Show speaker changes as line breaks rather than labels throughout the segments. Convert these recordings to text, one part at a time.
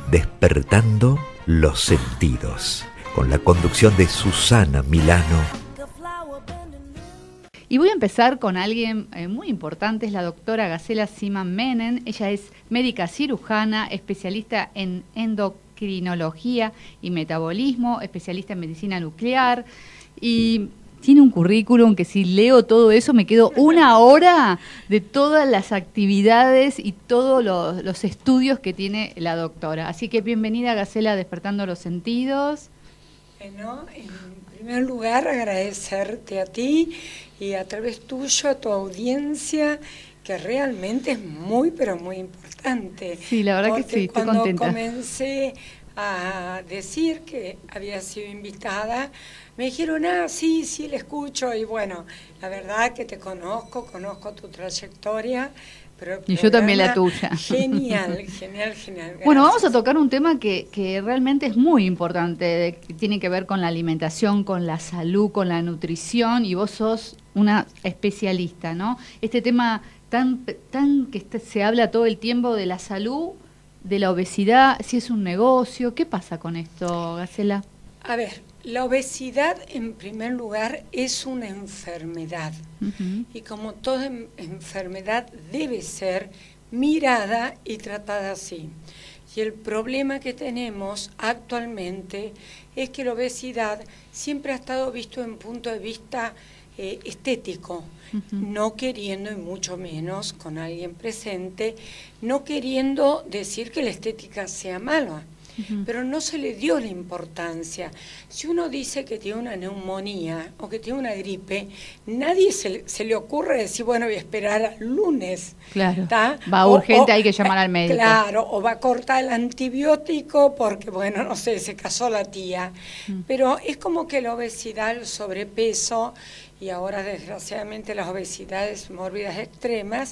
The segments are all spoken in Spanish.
Despertando los sentidos, con la conducción de Susana Milano.
Y voy a empezar con alguien muy importante, es la doctora Gacela Siman-Menem. Ella es médica cirujana, especialista en endocrinología y metabolismo, especialista en medicina nuclear, y tiene un currículum que si leo todo eso me quedo una hora de todas las actividades y todos los estudios que tiene la doctora. Así que bienvenida, Gacela, a Despertando los Sentidos.
Bueno, en primer lugar agradecerte a ti y a través tuyo a tu audiencia, que realmente es muy, pero muy importante.
Sí, la verdad que sí, estoy contenta.
Cuando comencé a decir que había sido invitada, me dijeron, sí, la escucho, y bueno, la verdad que te conozco tu trayectoria, pero
y yo también la tuya.
Genial.
Bueno, vamos a tocar un tema que realmente es muy importante, que tiene que ver con la alimentación, con la salud, con la nutrición, y vos sos una especialista, ¿no? Este tema tan que se habla todo el tiempo de la salud, de la obesidad, si es un negocio, ¿qué pasa con esto, Gacela?
A ver, la obesidad en primer lugar es una enfermedad, y como toda enfermedad debe ser mirada y tratada así. Y el problema que tenemos actualmente es que la obesidad siempre ha estado visto en punto de vista estético, no queriendo, y mucho menos con alguien presente, no queriendo decir que la estética sea mala, pero no se le dio la importancia. Si uno dice que tiene una neumonía o que tiene una gripe, nadie se le ocurre decir, bueno, voy a esperar al lunes.
Claro, va urgente, hay que llamar al médico.
Claro, o va a cortar el antibiótico porque, bueno, no sé, se casó la tía. Pero es como que la obesidad, el sobrepeso, y ahora desgraciadamente las obesidades mórbidas extremas,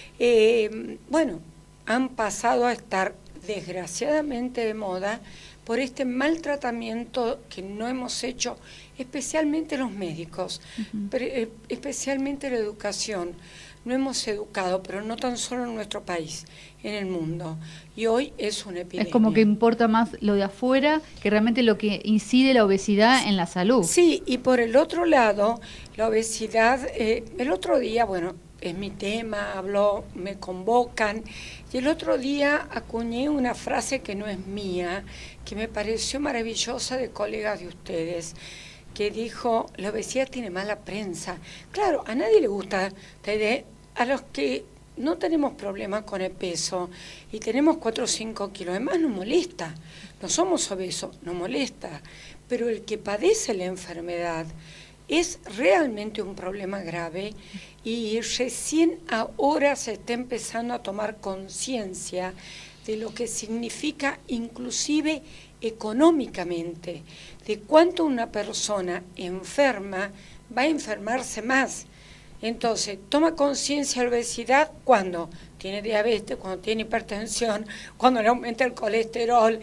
bueno, han pasado a estar desgraciadamente de moda por este maltratamiento que no hemos hecho, especialmente los médicos, especialmente la educación. No hemos educado, pero no tan solo en nuestro país, en el mundo. Y hoy es una epidemia.
Es como que importa más lo de afuera que realmente lo que incide la obesidad en la salud.
Sí, y por el otro lado, la obesidad, el otro día, bueno, es mi tema, me convocan, y el otro día acuñé una frase que no es mía, que me pareció maravillosa, de colegas de ustedes, que dijo, la obesidad tiene mala prensa. Claro, a nadie le gusta, a los que no tenemos problemas con el peso y tenemos 4 o 5 kilos, además nos molesta, no somos obesos, nos molesta, pero el que padece la enfermedad es realmente un problema grave, y recién ahora se está empezando a tomar conciencia de lo que significa inclusive económicamente, de cuánto una persona enferma va a enfermarse más. Entonces, toma conciencia de la obesidad cuando tiene diabetes, cuando tiene hipertensión, cuando le aumenta el colesterol,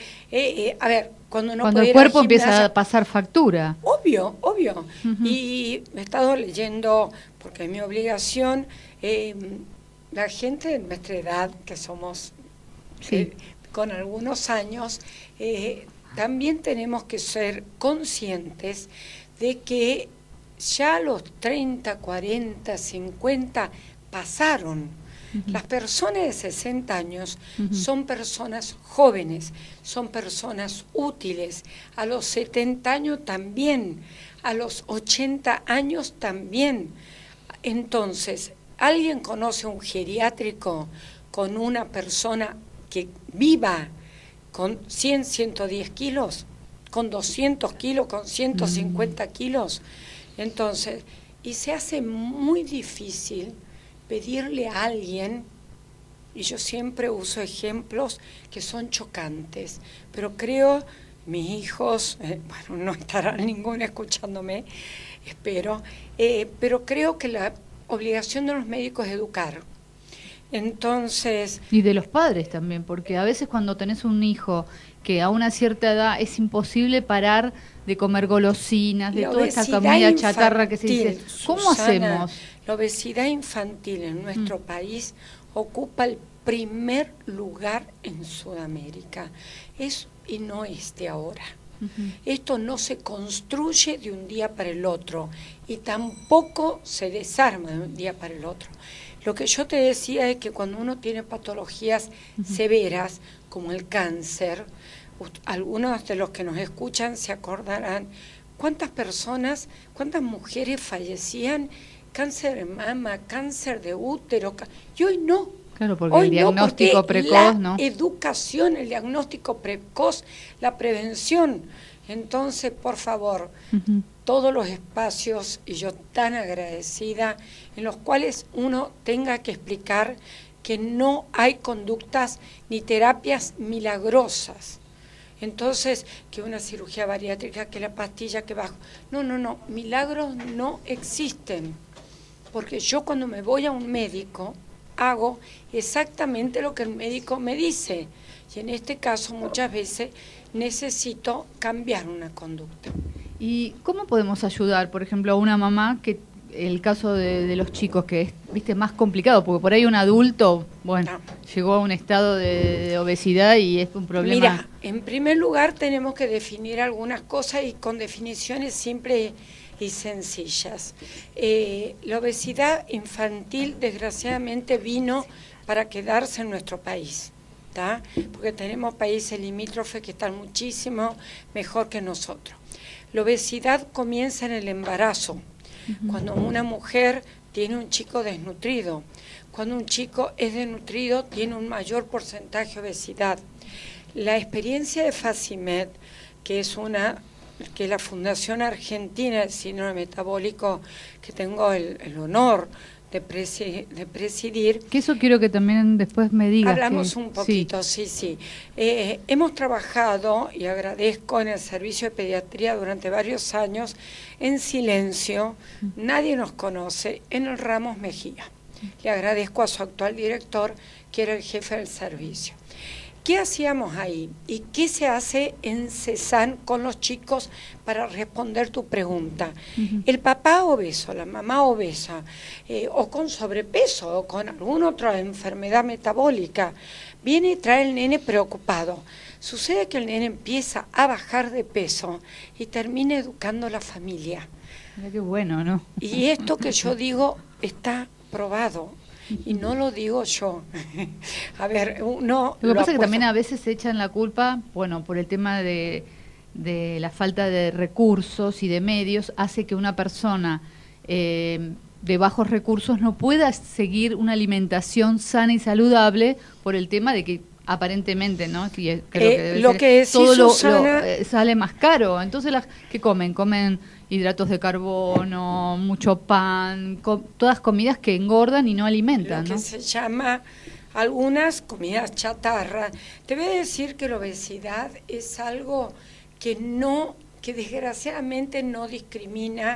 cuando
el cuerpo empieza a pasar factura.
Obvio. Y he estado leyendo, porque es mi obligación, la gente de nuestra edad, que somos con algunos años, también tenemos que ser conscientes de que ya los 30, 40, 50 pasaron. Las personas de 60 años son personas jóvenes, son personas útiles. A los 70 años también, a los 80 años también. Entonces, ¿alguien conoce un geriátrico con una persona que viva con 100, 110 kilos, con 200 kilos, con 150 kilos? Entonces, y se hace muy difícil pedirle a alguien, y yo siempre uso ejemplos que son chocantes, pero creo, mis hijos, bueno, no estará ninguno escuchándome, espero, pero creo que la obligación de los médicos es educar. Entonces...
Y de los padres también, porque a veces cuando tenés un hijo que a una cierta edad es imposible parar de comer golosinas, de toda esta comida chatarra que se dice. ¿Cómo hacemos?
La obesidad infantil en nuestro país ocupa el primer lugar en Sudamérica. Y no es de ahora. Esto no se construye de un día para el otro y tampoco se desarma de un día para el otro. Lo que yo te decía es que cuando uno tiene patologías severas, como el cáncer, algunos de los que nos escuchan se acordarán cuántas personas, cuántas mujeres fallecían, cáncer de mama, cáncer de útero, y hoy no.
Claro, porque hoy el diagnóstico
no, porque
precoz,
la educación, el diagnóstico precoz, la prevención. Entonces, por favor, todos los espacios, y yo tan agradecida, en los cuales uno tenga que explicar que no hay conductas ni terapias milagrosas. Entonces, que una cirugía bariátrica, que la pastilla que bajo. No, milagros no existen. Porque yo cuando me voy a un médico, hago exactamente lo que el médico me dice. Y en este caso, muchas veces, necesito cambiar una conducta.
¿Y cómo podemos ayudar, por ejemplo, a una mamá que el caso de los chicos, que es, viste, más complicado, porque por ahí un adulto, bueno, llegó a un estado de obesidad y es un problema?
Mira, en primer lugar tenemos que definir algunas cosas y con definiciones simples y sencillas. La obesidad infantil, desgraciadamente, vino para quedarse en nuestro país, ¿tá? Porque tenemos países limítrofes que están muchísimo mejor que nosotros. La obesidad comienza en el embarazo, cuando una mujer tiene un chico desnutrido. Cuando un chico es desnutrido, tiene un mayor porcentaje de obesidad. La experiencia de FACIMED, que es la Fundación Argentina del Síndrome Metabólico, que tengo el honor de presidir.
Que eso quiero que también después me digas.
Hablamos un poquito, sí. Hemos trabajado, y agradezco, en el servicio de pediatría durante varios años, en silencio, nadie nos conoce, en el Ramos Mejía. Le agradezco a su actual director, que era el jefe del servicio. ¿Qué hacíamos ahí? ¿Y qué se hace en CESAN con los chicos para responder tu pregunta? El papá obeso, la mamá obesa, o con sobrepeso, o con alguna otra enfermedad metabólica, viene y trae el nene preocupado. Sucede que el nene empieza a bajar de peso y termina educando a la familia.
Mira qué bueno, ¿no?
Y esto que yo digo está probado. Y no lo digo yo. A ver, no.
Lo que pasa es que también a veces se echan la culpa, bueno, por el tema de la falta de recursos y de medios, hace que una persona de bajos recursos no pueda seguir una alimentación sana y saludable por el tema de que aparentemente, ¿no? Creo que
lo que decís,
todo
Susana,
sale más caro. Entonces, ¿qué comen? Comen hidratos de carbono, mucho pan, todas comidas que engordan y no alimentan,
lo que se llama algunas comidas chatarra. Te voy a decir que la obesidad es algo que desgraciadamente no discrimina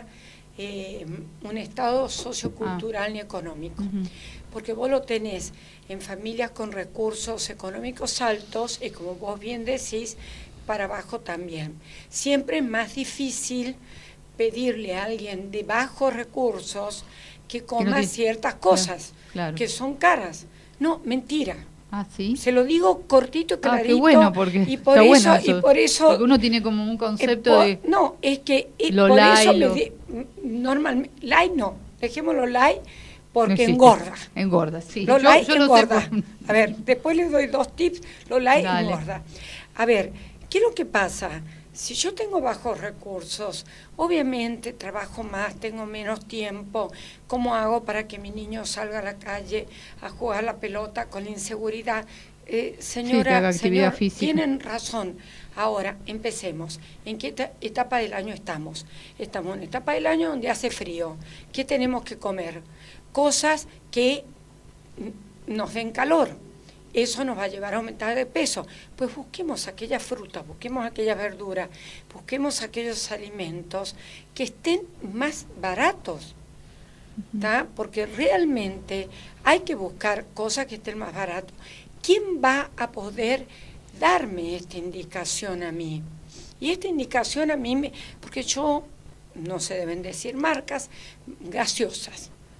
un estado sociocultural ni económico. Porque vos lo tenés en familias con recursos económicos altos y, como vos bien decís, para abajo también. Siempre es más difícil pedirle a alguien de bajos recursos que coma ciertas cosas, que son caras. No, mentira.
¿Sí?
Se lo digo cortito y clarito.
Qué bueno, porque
y por eso
porque uno tiene como un concepto de...
No, es que
lo
por
light,
eso normalmente, light no, dejémoslo light, porque engorda.
Engorda, sí.
Lo light engorda.
Sé.
A ver, después les doy 2 tips. Lo light engorda. A ver, ¿qué es lo que pasa? Si yo tengo bajos recursos, obviamente trabajo más, tengo menos tiempo. ¿Cómo hago para que mi niño salga a la calle a jugar la pelota con inseguridad? Señora, tienen razón. Ahora, empecemos. ¿En qué etapa del año estamos? Estamos en etapa del año donde hace frío. ¿Qué tenemos que comer? Cosas que nos den calor. Eso nos va a llevar a aumentar de peso. Pues busquemos aquellas frutas, busquemos aquellas verduras, busquemos aquellos alimentos que estén más baratos, ¿tá? Porque realmente hay que buscar cosas que estén más baratas. ¿Quién va a poder darme esta indicación a mí? Y esta indicación a mí, porque yo, no se deben decir marcas, gaseosas.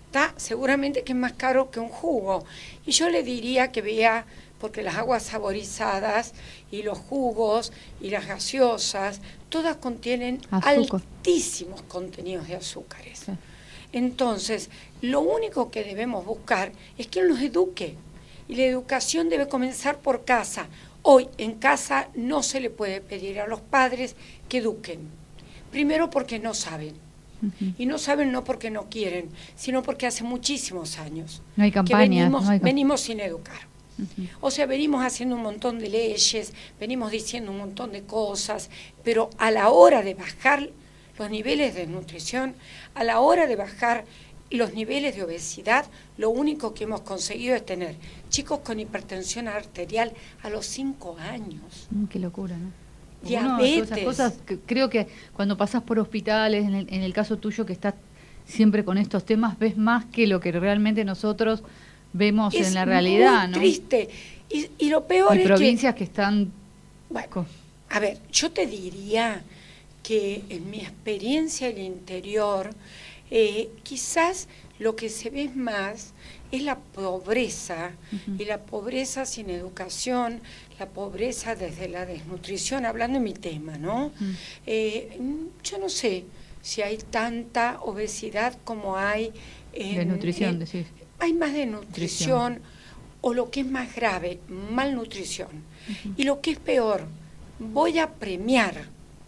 seguramente que es más caro que un jugo. Y yo le diría que vea, porque las aguas saborizadas y los jugos y las gaseosas, todas contienen
azúcar,
altísimos contenidos de azúcares.
Sí.
Entonces, lo único que debemos buscar es que nos eduque. Y la educación debe comenzar por casa. Hoy en casa no se le puede pedir a los padres que eduquen. Primero porque no saben. Y no saben no porque no quieren, sino porque hace muchísimos años
no hay campaña,
que venimos sin educar. O sea, venimos haciendo un montón de leyes, venimos diciendo un montón de cosas, pero a la hora de bajar los niveles de nutrición, a la hora de bajar los niveles de obesidad, lo único que hemos conseguido es tener chicos con hipertensión arterial a los 5 años.
Qué locura, ¿no?
Diabetes.
Esas cosas que creo que cuando pasás por hospitales, en el caso tuyo que estás siempre con estos temas, ves más que lo que realmente nosotros vemos en la realidad, ¿no?
Es triste. Y lo peor es que...
Hay provincias que están...
Bueno, a ver, yo te diría que en mi experiencia en el interior, quizás lo que se ve más es la pobreza, y la pobreza sin educación, la pobreza desde la desnutrición, hablando de mi tema, ¿no? Yo no sé si hay tanta obesidad como hay...
de nutrición, decís.
Hay más de nutrición, o lo que es más grave, malnutrición. Y lo que es peor, voy a premiar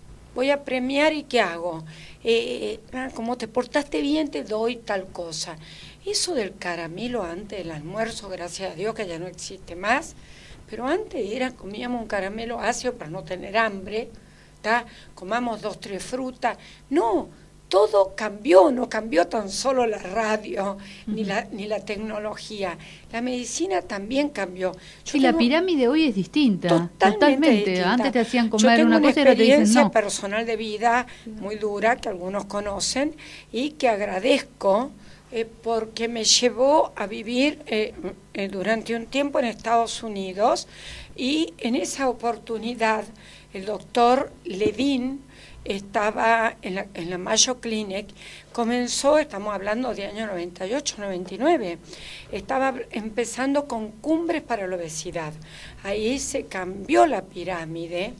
y ¿qué hago? Como te portaste bien, te doy tal cosa. Eso del caramelo antes del almuerzo, gracias a Dios que ya no existe más, pero antes comíamos un caramelo ácido para no tener hambre, comamos 2, 3 frutas. No, todo cambió, no cambió tan solo la radio ni la tecnología. La medicina también cambió.
Y la pirámide hoy es distinta. Totalmente distinta. Antes te hacían comer una cosa y ahora te dicen no.
Yo tengo una experiencia personal de vida muy dura que algunos conocen y que agradezco porque me llevó a vivir durante un tiempo en Estados Unidos, y en esa oportunidad el doctor Levin estaba en la Mayo Clinic, estamos hablando de año 98, 99, estaba empezando con cumbres para la obesidad. Ahí se cambió la pirámide,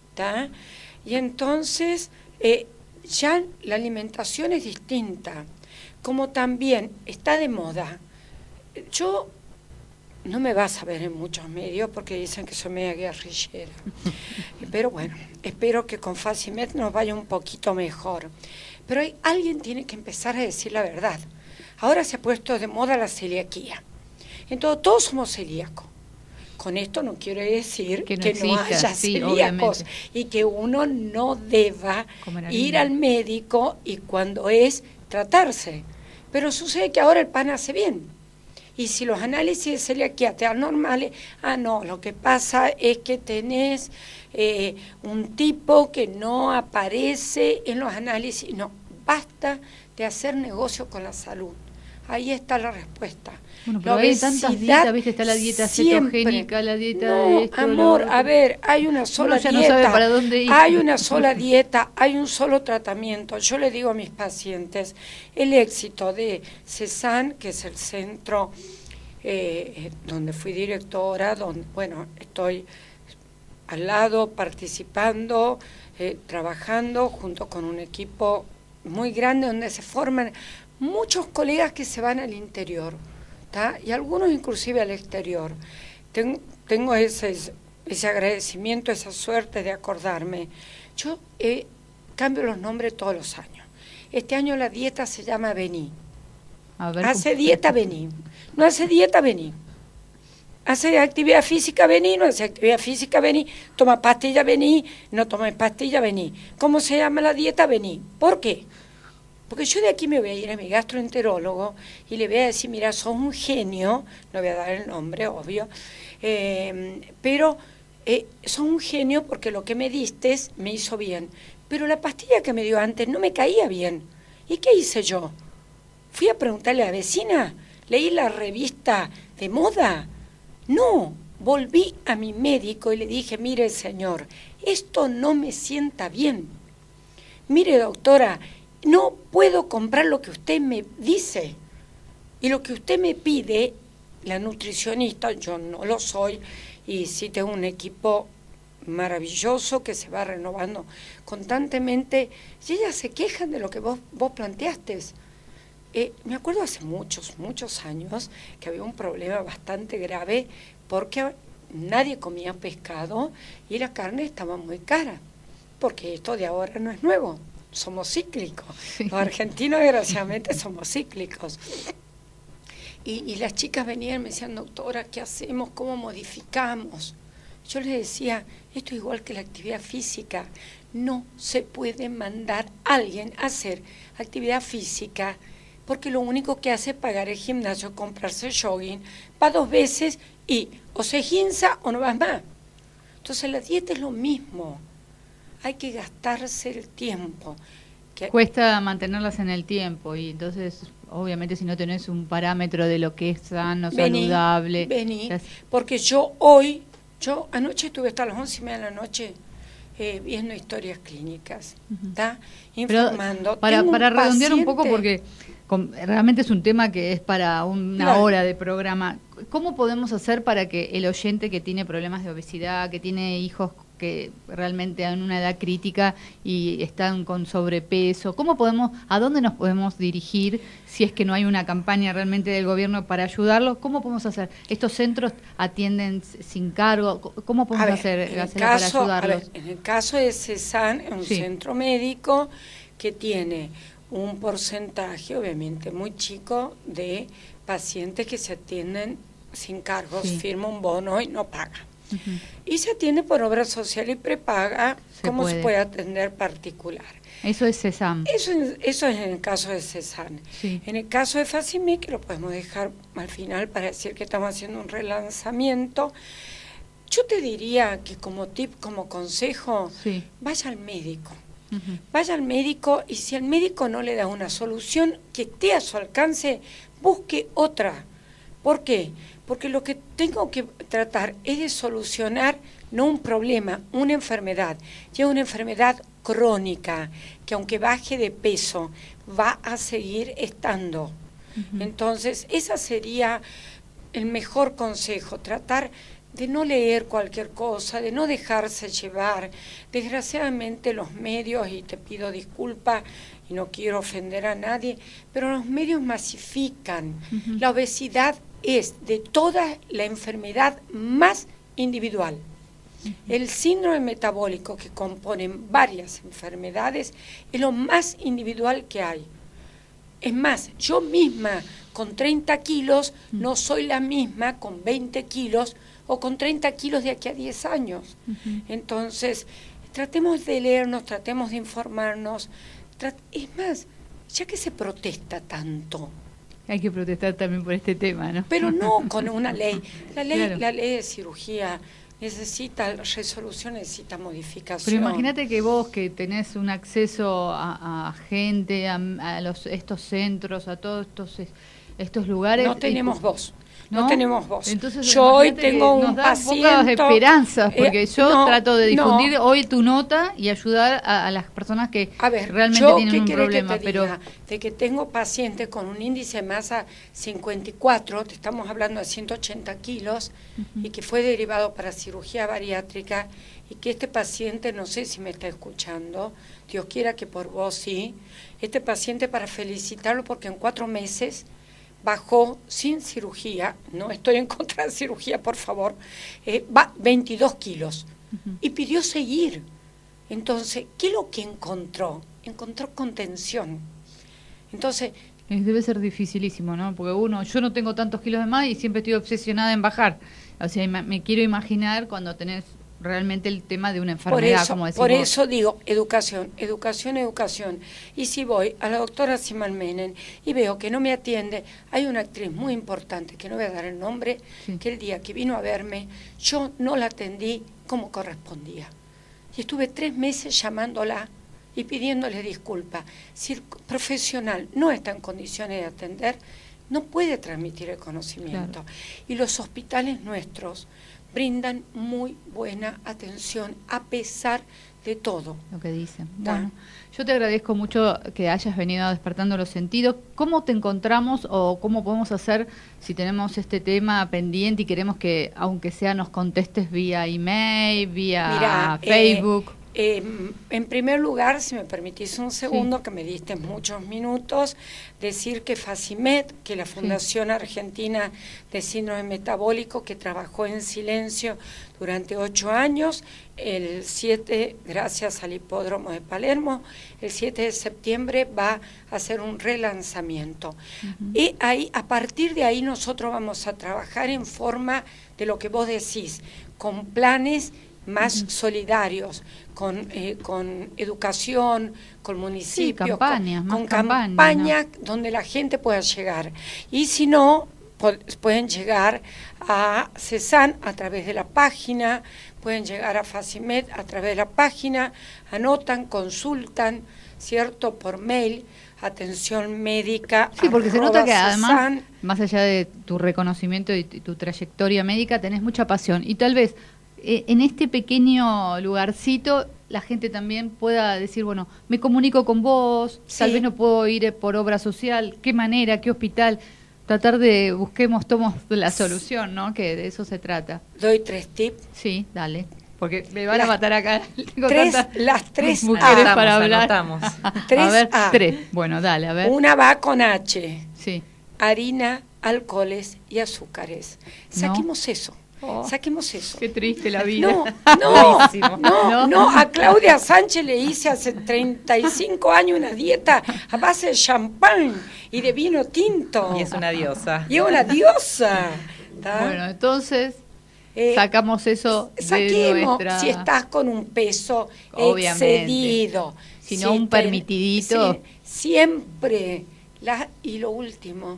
y entonces ya la alimentación es distinta, como también está de moda. Yo no me vas a ver en muchos medios porque dicen que soy media guerrillera, pero bueno, espero que con Facimet nos vaya un poquito mejor. Pero alguien tiene que empezar a decir la verdad. Ahora se ha puesto de moda la celiaquía. Entonces todos somos celíacos. Con esto no quiero decir que no haya celíacos, y que uno no deba ir al médico y cuando es tratarse. Pero sucede que ahora el pan hace bien. Y si los análisis de celiaquía te dan normales, no, lo que pasa es que tenés un tipo que no aparece en los análisis. No, basta de hacer negocio con la salud. Ahí está la respuesta.
Bueno, pero hay tantas dietas, ¿viste? Está la dieta cetogénica, la dieta de esto.
Amor, a ver, hay una sola dieta.
No sabe para dónde ir.
Hay una sola dieta, hay un solo tratamiento. Yo le digo a mis pacientes, el éxito de CESAN, que es el centro donde fui directora, donde, bueno, estoy al lado participando, trabajando junto con un equipo muy grande donde se forman muchos colegas que se van al interior, y algunos inclusive al exterior. Tengo ese agradecimiento, esa suerte de acordarme. Yo cambio los nombres todos los años. Este año la dieta se llama Vení. Hace dieta, vení. No hace dieta, vení. Hace actividad física, vení. No hace actividad física, vení. Toma pastilla, vení. No toma pastilla, vení. ¿Cómo se llama la dieta? Vení. ¿Por qué? Porque yo de aquí me voy a ir a mi gastroenterólogo y le voy a decir, mira, sos un genio, no voy a dar el nombre, obvio, pero sos un genio porque lo que me diste me hizo bien. Pero la pastilla que me dio antes no me caía bien. ¿Y qué hice yo? Fui a preguntarle a la vecina, leí la revista de moda. No, volví a mi médico y le dije, mire señor, esto no me sienta bien. Mire doctora, no puedo comprar lo que usted me dice. Y lo que usted me pide, la nutricionista, yo no lo soy, y sí tengo un equipo maravilloso que se va renovando constantemente, y ellas se quejan de lo que vos planteaste. Me acuerdo hace muchos años que había un problema bastante grave porque nadie comía pescado y la carne estaba muy cara, porque esto de ahora no es nuevo, somos cíclicos. Sí. Los argentinos desgraciadamente somos cíclicos. Y las chicas venían y me decían, doctora, ¿qué hacemos? ¿Cómo modificamos? Yo les decía, esto es igual que la actividad física, no se puede mandar a alguien a hacer actividad física porque lo único que hace es pagar el gimnasio, comprarse jogging, va 2 veces y o se ginza o no vas más. Entonces la dieta es lo mismo, hay que gastarse el tiempo.
Cuesta mantenerlas en el tiempo y entonces obviamente si no tenés un parámetro de lo que es sano, saludable.
Vení, porque anoche estuve hasta las 11:30 de la noche viendo historias clínicas, ¿está? Informando.
Pero para redondear un poco, porque realmente es un tema que es para una hora de programa. ¿Cómo podemos hacer para que el oyente que tiene problemas de obesidad, que tiene hijos que realmente en una edad crítica y están con sobrepeso, a dónde nos podemos dirigir si es que no hay una campaña realmente del gobierno para ayudarlos? ¿Cómo podemos hacer? ¿Estos centros atienden sin cargo? ¿Cómo podemos hacer para ayudarlos?
En el caso de CESAN, es un centro médico que tiene un porcentaje, obviamente muy chico, de pacientes que se atienden sin cargos, firma un bono y no paga. Y se atiende por obra social y prepaga, como se puede atender particular.
Eso es CESAN.
Eso es en el caso de CESAN. Sí. En el caso de FACIMIC, que lo podemos dejar al final para decir que estamos haciendo un relanzamiento, yo te diría que como tip, como consejo, vaya al médico. Vaya al médico y si el médico no le da una solución que esté a su alcance, busque otra. ¿Por qué? Porque lo que tengo que tratar es de solucionar no un problema, una enfermedad. Y es una enfermedad crónica, que aunque baje de peso, va a seguir estando. Entonces, ese sería el mejor consejo, tratar de no leer cualquier cosa, de no dejarse llevar. Desgraciadamente los medios, y te pido disculpas, y no quiero ofender a nadie, pero los medios masifican. La obesidad es de toda la enfermedad más individual. El síndrome metabólico, que componen varias enfermedades, es lo más individual que hay. Es más, yo misma con 30 kilos no soy la misma con 20 kilos o con 30 kilos de aquí a 10 años. Entonces, tratemos de leernos, tratemos de informarnos. Es más, ya que se protesta tanto,
hay que protestar también por este tema, ¿no?
Pero no con una ley. La ley de cirugía necesita resolución, necesita modificación.
Pero imagínate que vos que tenés un acceso a gente, a estos centros, a todos estos lugares.
No tenemos voz. No tenemos voz.
Entonces,
yo hoy tengo un paciente.
Pocas esperanzas, porque yo trato de difundir hoy tu nota y ayudar a las personas que realmente tienen un problema.
De que tengo pacientes con un índice de masa 54, te estamos hablando de 180 kilos, y que fue derivado para cirugía bariátrica, y que este paciente, no sé si me está escuchando, Dios quiera que por vos sí, este paciente, para felicitarlo porque en 4 meses bajó sin cirugía, no estoy en contra de cirugía, por favor, 22 kilos y pidió seguir. Entonces, ¿qué es lo que encontró? Encontró contención. Entonces,
debe ser dificilísimo, ¿no? Porque yo no tengo tantos kilos de más y siempre estoy obsesionada en bajar. O sea, me quiero imaginar cuando tenés realmente el tema de una enfermedad, como decimos.
Por eso digo, educación. Y si voy a la doctora Simán Menem y veo que no me atiende, hay una actriz muy importante, que no voy a dar el nombre, que el día que vino a verme, yo no la atendí como correspondía. Y estuve 3 meses llamándola y pidiéndole disculpas. Si el profesional no está en condiciones de atender, no puede transmitir el conocimiento. Y los hospitales nuestros brindan muy buena atención a pesar de todo.
Lo que dicen.
Da.
Bueno, yo te agradezco mucho que hayas venido a Despertando los Sentidos. ¿Cómo te encontramos o cómo podemos hacer si tenemos este tema pendiente y queremos que, aunque sea, nos contestes vía email, vía
Mirá,
Facebook?
En primer lugar, si me permitís un segundo, que me diste muchos minutos, decir que FACIMED, que la Fundación Argentina de Síndrome Metabólico, que trabajó en silencio durante 8 años, el 7, gracias al Hipódromo de Palermo, el 7 de septiembre va a hacer un relanzamiento. Y ahí, a partir de ahí nosotros vamos a trabajar en forma de lo que vos decís, con planes más solidarios, con educación, con municipios, con campañas donde la gente pueda llegar. Y si no, pueden llegar a CESAN a través de la página, pueden llegar a FACIMED a través de la página, anotan, consultan, ¿cierto? Por mail, atención médica.
Sí, porque se nota que además,
CESAN.
más allá de tu reconocimiento y tu trayectoria médica, tenés mucha pasión. Y tal vez en este pequeño lugarcito la gente también pueda decir, bueno, me comunico con vos, tal vez no puedo ir por obra social, qué manera, qué hospital, tratar de tomos la solución, ¿no? Que de eso se trata.
Doy 3 tips.
Sí, dale, porque me van a matar acá. Tengo
las 3
mujeres
A.
para hablar.
Anotamos.
3
a ver,
A.
3. Bueno, dale, a ver.
Una va con H.
Sí.
Harina, alcoholes y azúcares. Saquemos eso. Saquemos eso.
Qué triste la vida.
No, a Claudia Sánchez le hice hace 35 años una dieta a base de champán y de vino tinto.
Y es una diosa.
Y es una diosa.
Bueno, entonces sacamos eso
saquemos
de nuestra...
si estás con un peso
Obviamente.
excedido.
Si no, un permitidito.
Siempre. Y lo último,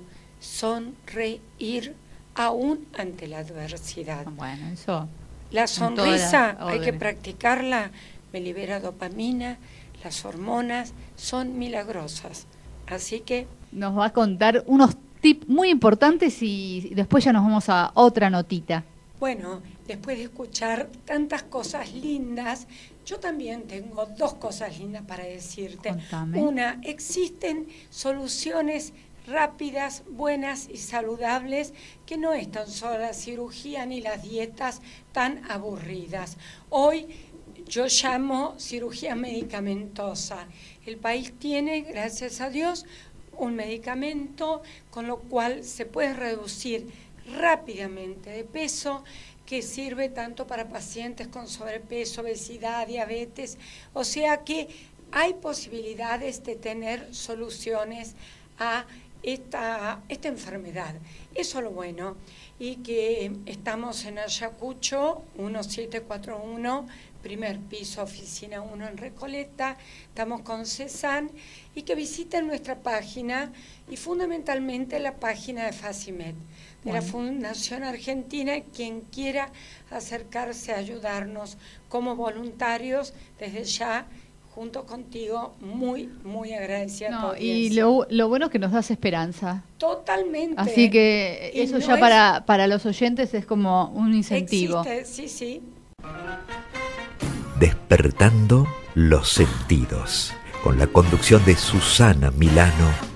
sonreír aún ante la adversidad.
Bueno, eso.
La sonrisa hay que practicarla, me libera dopamina, las hormonas son milagrosas. Así que
nos va a contar unos tips muy importantes y después ya nos vamos a otra notita.
Bueno, después de escuchar tantas cosas lindas, yo también tengo 2 cosas lindas para decirte.
Contame.
Una, existen soluciones rápidas, buenas y saludables, que no es tan solo la cirugía ni las dietas tan aburridas. Hoy yo llamo cirugía medicamentosa. El país tiene, gracias a Dios, un medicamento con lo cual se puede reducir rápidamente de peso, que sirve tanto para pacientes con sobrepeso, obesidad, diabetes. O sea que hay posibilidades de tener soluciones a esta enfermedad. Eso es lo bueno. Y que estamos en Ayacucho, 1741, primer piso, oficina 1 en Recoleta. Estamos con CESAN y que visiten nuestra página y fundamentalmente la página de FACIMED, de la Fundación Argentina. Quien quiera acercarse a ayudarnos como voluntarios, desde ya, junto contigo, muy, muy agradecida.
Y lo bueno es que nos das esperanza.
Totalmente.
Así que eso ya para los oyentes es como un incentivo.
Existe, sí.
Despertando los sentidos, con la conducción de Susana Milano